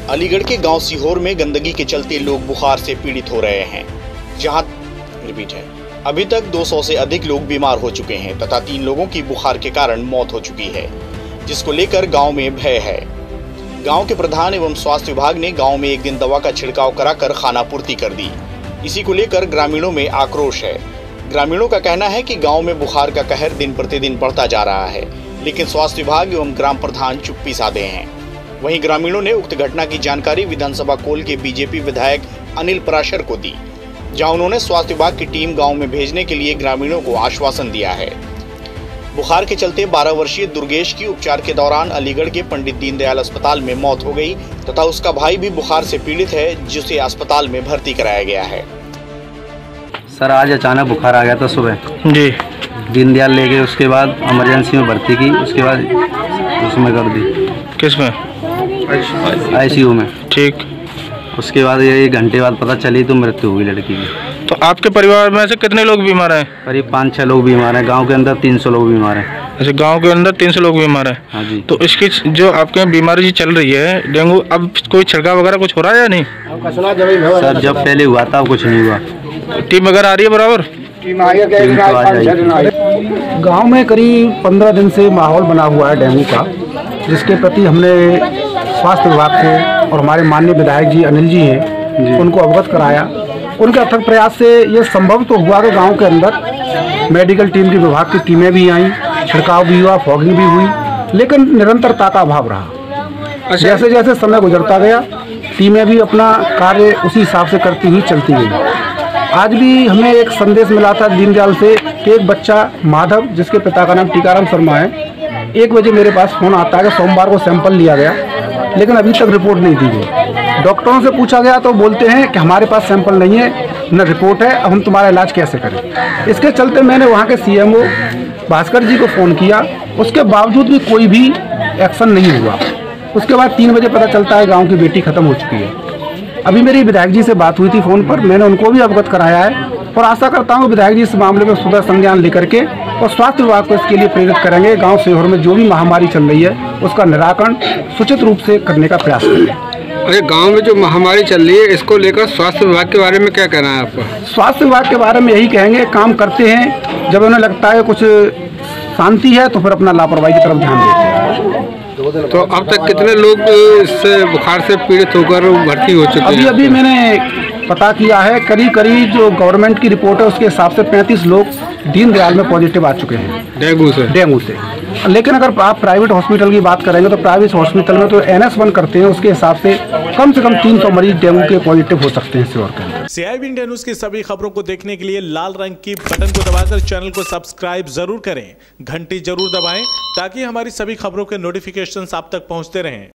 अलीगढ़ के गांव सीहोर में गंदगी के चलते लोग बुखार से पीड़ित हो रहे हैं, जहां अभी तक 200 से अधिक लोग बीमार हो चुके हैं तथा 3 लोगों की बुखार के कारण मौत हो चुकी है, जिसको लेकर गांव में भय है। गांव के प्रधान एवं स्वास्थ्य विभाग ने गांव में एक दिन दवा का छिड़काव कराकर खानापूर्ति कर दी। इसी को लेकर ग्रामीणों में आक्रोश है। ग्रामीणों का कहना है कि गांव में बुखार का कहर दिन प्रतिदिन बढ़ता जा रहा है, लेकिन स्वास्थ्य विभाग एवं ग्राम प्रधान चुप्पी साधे हैं। वहीं ग्रामीणों ने उक्त घटना की जानकारी विधानसभा कोल के बीजेपी विधायक अनिल पराशर को दी, जहां उन्होंने स्वास्थ्य विभाग की टीम गांव में भेजने के लिए ग्रामीणों को आश्वासन दिया है। बुखार के चलते 12 वर्षीय दुर्गेश की उपचार के दौरान अलीगढ़ के पंडित दीनदयाल अस्पताल में मौत हो गई तथा उसका भाई भी बुखार से पीड़ित है, जिसे अस्पताल में भर्ती कराया गया है। सर, आज अचानक बुखार आ गया था सुबह जी, दीनदयाल ले गए, उसके बाद इमरजेंसी में भर्ती की, उसके बाद उसमें कर दी। किसमें? आईसीयू में। ठीक। उसके बाद ये 1 घंटे बाद पता चली तो मृत्यु हुई लड़की की। तो आपके परिवार में से कितने लोग बीमार हैं? करीब 5-6 लोग बीमार हैं। गांव के अंदर 300 लोग बीमार हैं। अच्छा, गांव के अंदर 300 लोग बीमार हैं? हाँ जी। तो इसकी जो आपके बीमारी जी चल रही है डेंगू, अब कोई छिड़काव वगैरह कुछ हो रहा है या नहीं? सर, जब पहले हुआ था अब कुछ नहीं हुआ। टीम वगैरह आ रही है बराबर? गांव में करीब 15 दिन से माहौल बना हुआ है डेंगू का, जिसके प्रति हमने स्वास्थ्य विभाग से और हमारे माननीय विधायक जी अनिल जी हैं उनको अवगत कराया। उनके अथक प्रयास से ये संभव तो हुआ कि गांव के अंदर मेडिकल टीम की विभाग की टीमें भी आईं, छिड़काव भी हुआ, फॉगिंग भी हुई, लेकिन निरंतरता का अभाव रहा। जैसे जैसे समय गुजरता गया टीमें भी अपना कार्य उसी हिसाब से करती हुई चलती गई। आज भी हमें एक संदेश मिला था दीनदयाल से कि एक बच्चा माधव, जिसके पिता का नाम टीकाराम शर्मा है, 1 बजे मेरे पास फ़ोन आता है कि सोमवार को सैंपल लिया गया, लेकिन अभी तक रिपोर्ट नहीं दी गई। डॉक्टरों से पूछा गया तो बोलते हैं कि हमारे पास सैंपल नहीं है, न रिपोर्ट है, अब हम तुम्हारा इलाज कैसे करें। इसके चलते मैंने वहाँ के सीएमओ भास्कर जी को फ़ोन किया, उसके बावजूद भी कोई भी एक्शन नहीं हुआ। उसके बाद 3 बजे पता चलता है गाँव की बेटी ख़त्म हो चुकी है। अभी मेरी विधायक जी से बात हुई थी फ़ोन पर, मैंने उनको भी अवगत कराया है और आशा करता हूँ विधायक जी इस मामले में सुबह संज्ञान लेकर के और स्वास्थ्य विभाग को इसके लिए प्रेरित करेंगे। गांव सीहोर में जो भी महामारी चल रही है उसका निराकरण सूचित रूप से करने का प्रयास करेंगे। अरे, गांव में जो महामारी चल रही है इसको लेकर स्वास्थ्य विभाग के बारे में क्या कहना है आपका? स्वास्थ्य विभाग के बारे में यही कहेंगे, काम करते हैं, जब उन्हें लगता है कुछ शांति है तो फिर अपना लापरवाही की तरफ ध्यान देते हैं। तो अब तक कितने लोग इससे बुखार से पीड़ित होकर भर्ती हो चुके हैं? अभी मैंने पता किया है, करीब जो गवर्नमेंट की रिपोर्ट है उसके हिसाब से 35 लोग दीनदयाल में पॉजिटिव आ चुके हैं डेंगू से। लेकिन अगर आप प्राइवेट हॉस्पिटल की बात करेंगे तो प्राइवेट हॉस्पिटल में तो NS1 करते हैं, उसके हिसाब से कम 300 मरीज डेंगू के पॉजिटिव हो सकते हैं सीहोर के अंदर। CIB इंडिया न्यूज की सभी खबरों को देखने के लिए लाल रंग की बटन को दबाकर चैनल को सब्सक्राइब जरूर करें, घंटी जरूर दबाएं ताकि हमारी सभी खबरों के नोटिफिकेशन आप तक पहुंचते रहें।